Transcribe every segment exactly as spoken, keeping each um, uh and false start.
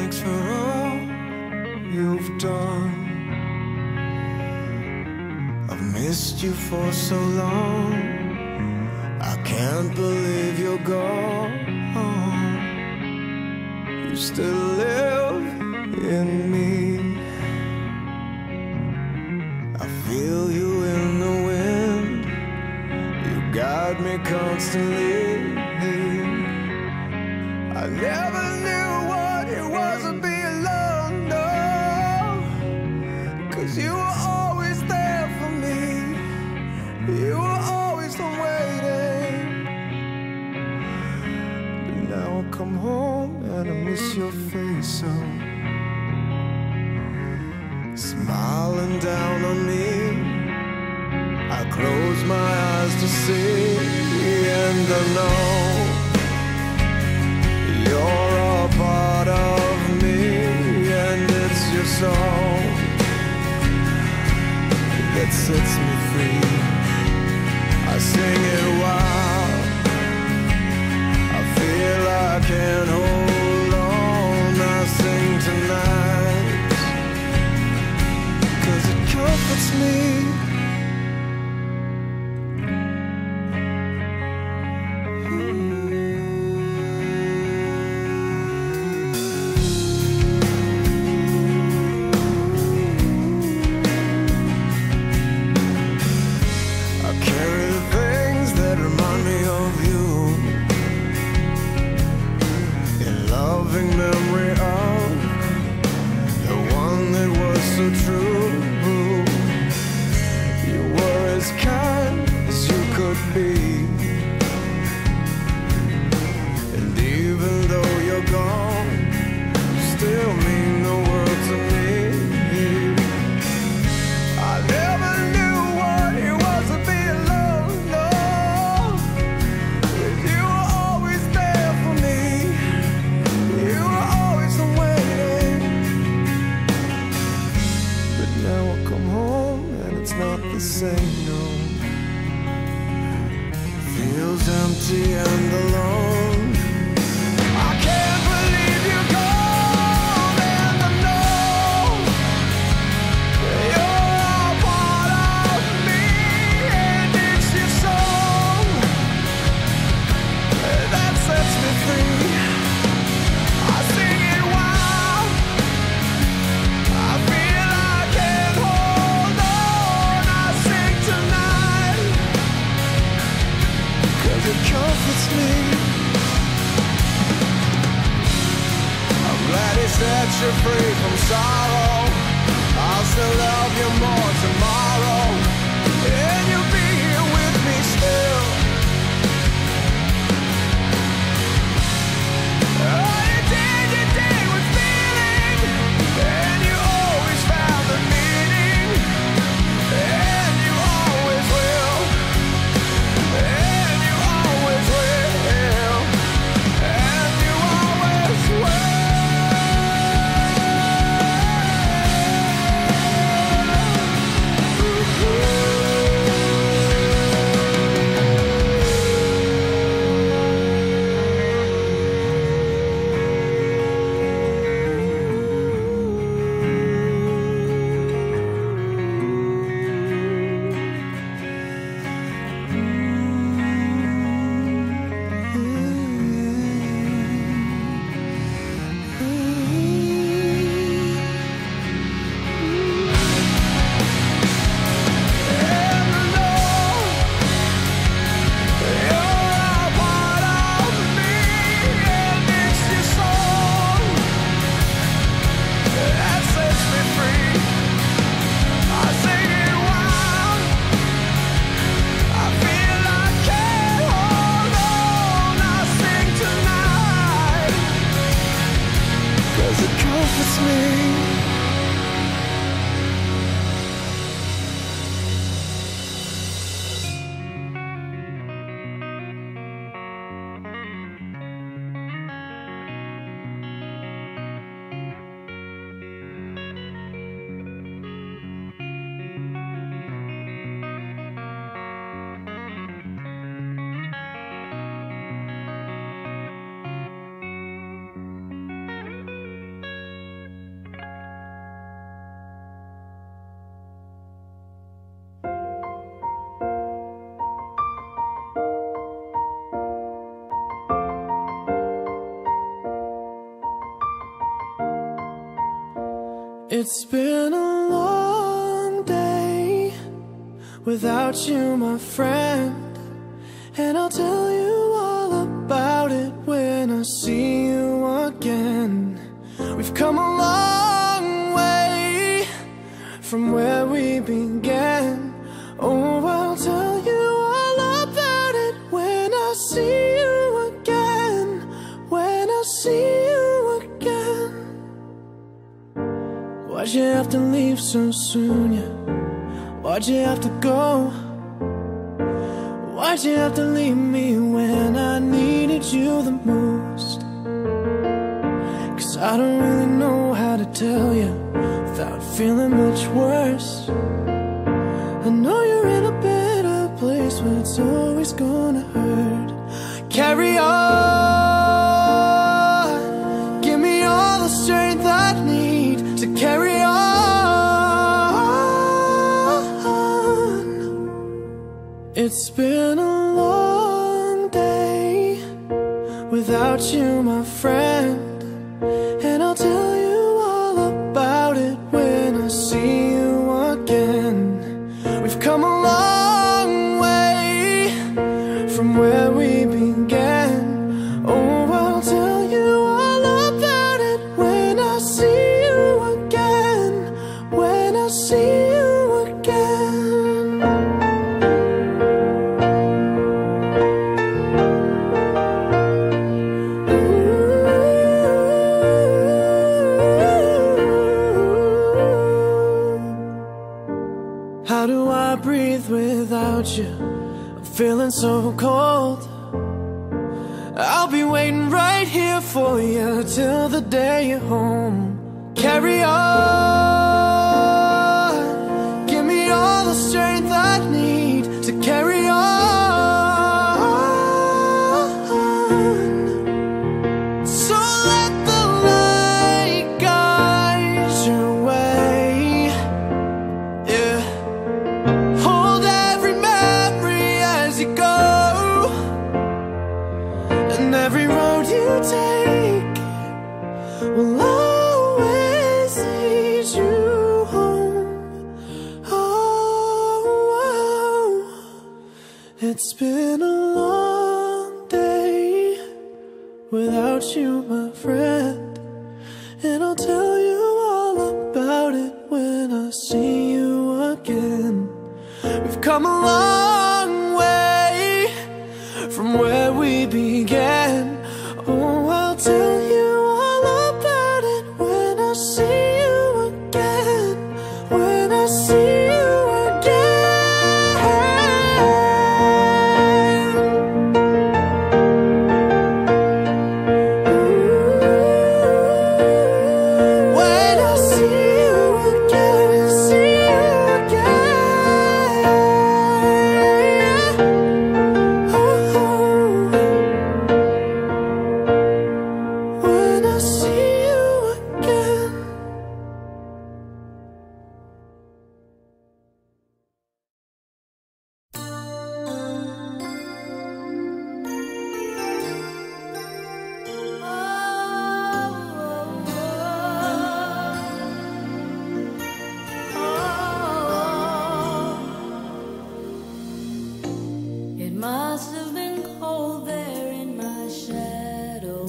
thanks for all you've done. I've missed you for so long. I can't believe you're gone. You still live in me. I feel you in the wind. You guide me constantly. I never knew what it was to be alone, no, 'cause you were always there for me. You were always the waiting. But now I come home and I miss your face so. Smiling down on me, I close my eyes to see, and I know you're a part of me, and it's your song that sets me free. I sing it wild, I feel I can't hold on. I sing tonight, 'cause it comforts me. Memory of the one that was so true. You were as kind as you could be, and even though you're gone, you still mean the world to me. I never knew what it was to be alone, no, but you were always there for me. You were always the waiting. But now I come home and it's not the same, no. It feels empty and alone. I can't believe you're gone, and I know you're a part of me, and it's your song that sets me free. I sing it wild, I feel I can't hold on. I sing tonight, 'cause it comforts me. I'm glad he set you free from sorrow. I'll still love you more tomorrow, and you'll be here with me still. Oh, you did, you did with feeling, and you always found the meaning, and you always will, and you always will, and you always will. It's been a long day without you, my friend, and I'll tell you all about it when I see you again. We've come a long way from where we began. Oh, I'll tell you all about it when I see you again. When I see you again. Why'd you have to leave so soon, yeah? Why'd you have to go? Why'd you have to leave me when I needed you the most? Cause I don't really know how to tell you without feeling much worse. I know you're in a better place, but it's always gonna hurt. Carry on, give me all the strength I need to carry on. It's been a long day without you, my friend, and I'll tell you all about it when I see you again. We've come a long way from where we began. Oh, I'll tell you all about it when I see you again. When I see you again. How do I breathe without you? I'm feeling so cold. I'll be waiting right here for you till the day you're home. Carry on, give me all the strength I need to carry on. So let the light guide your way, yeah. Hold every memory as you go, and every road you take will always lead you home. Oh, oh. It's been a long day without you, my friend, and I'll tell you all about it when I see you again. We've come a long way from where we began. Oh, I'll tell you all about it when I see you again. When I see you again. Ooh, when I see you again, see you again. Oh, when I see you again. It must have been cold there in my shadow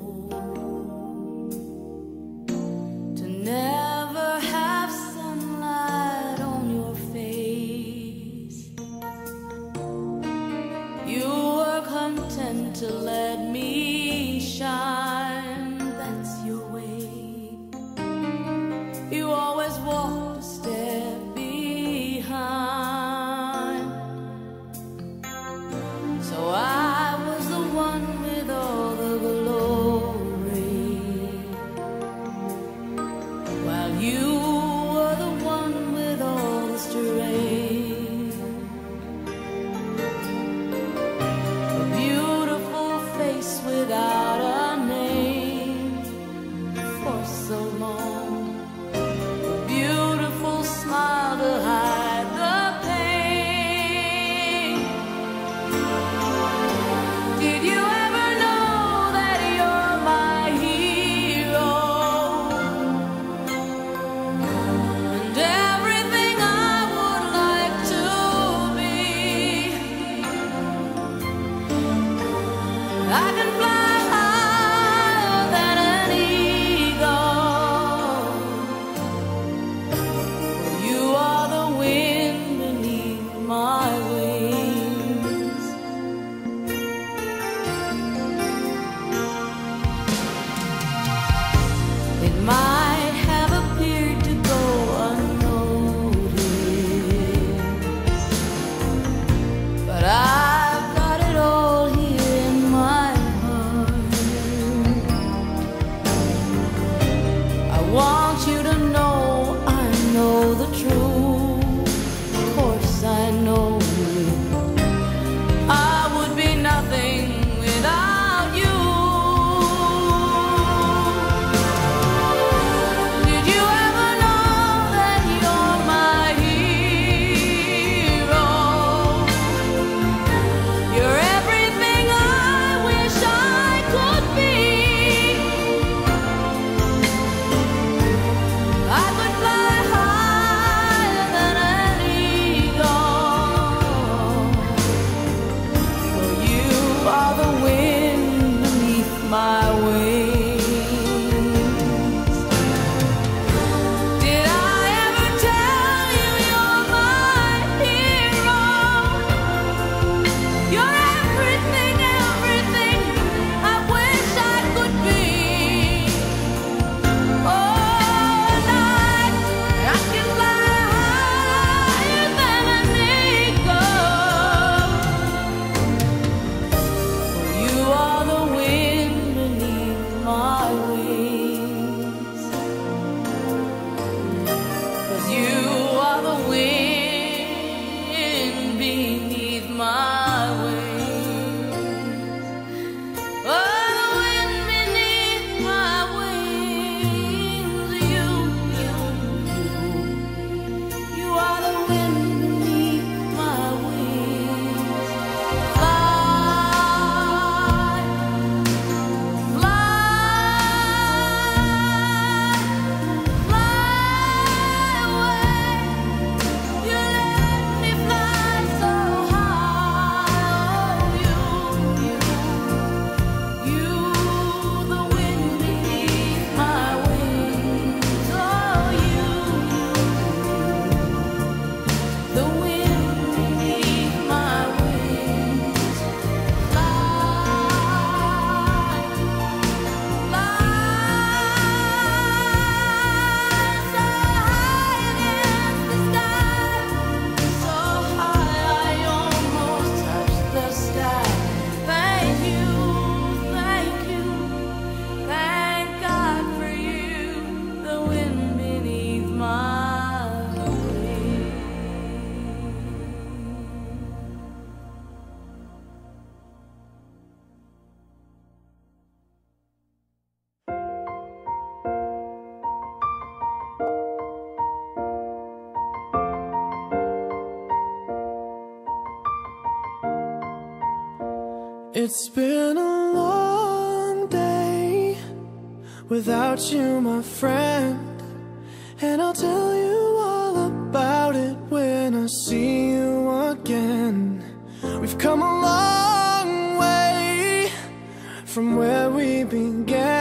to never have sunlight on your face. You were content to let me shine, that's your way. You always walked a step behind. So I was the one with all the glory, while you were the one with all the strength. A beautiful face It's been a long day without you, my friend, and I'll tell you all about it when I see you again. We've come a long way from where we began.